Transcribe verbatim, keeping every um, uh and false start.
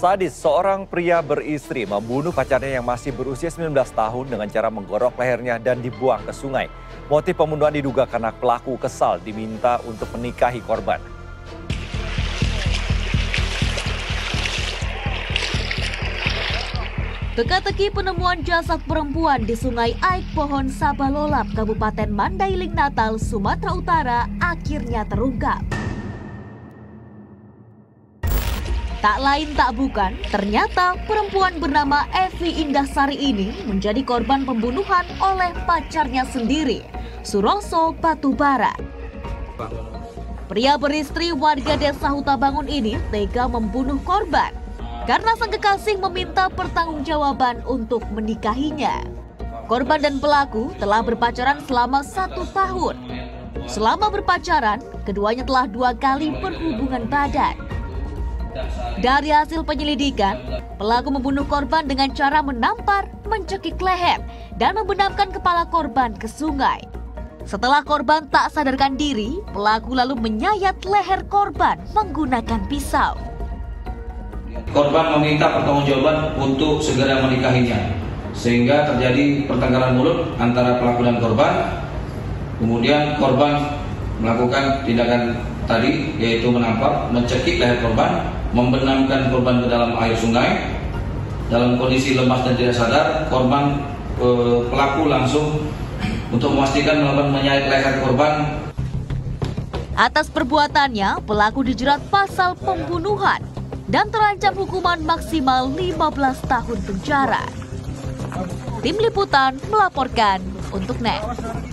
Sadis, seorang pria beristri membunuh pacarnya yang masih berusia sembilan belas tahun dengan cara menggorok lehernya dan dibuang ke sungai. Motif pembunuhan diduga karena pelaku kesal diminta untuk menikahi korban. Teka-teki penemuan jasad perempuan di Sungai Aik Pohon Sabalolap, Kabupaten Mandailing Natal, Sumatera Utara akhirnya terungkap. Tak lain tak bukan, ternyata perempuan bernama Evi Indahsari ini menjadi korban pembunuhan oleh pacarnya sendiri, Suroso Batubara. Pria beristri warga desa Hutabangun ini tega membunuh korban karena sang kekasih meminta pertanggungjawaban untuk menikahinya. Korban dan pelaku telah berpacaran selama satu tahun. Selama berpacaran, keduanya telah dua kali berhubungan badan. Dari hasil penyelidikan, pelaku membunuh korban dengan cara menampar, mencekik leher, dan membenamkan kepala korban ke sungai. Setelah korban tak sadarkan diri, pelaku lalu menyayat leher korban menggunakan pisau. Korban meminta pertanggungjawaban untuk segera menikahinya, sehingga terjadi pertengkaran mulut antara pelaku dan korban. Kemudian korban melakukan tindakan tadi, yaitu menampar, mencekik leher korban, membenamkan korban ke dalam air sungai. Dalam kondisi lemas dan tidak sadar, korban eh, pelaku langsung untuk memastikan melakukan menyayat leher korban. Atas perbuatannya, pelaku dijerat pasal pembunuhan dan terancam hukuman maksimal lima belas tahun penjara. Tim Liputan melaporkan untuk N E T.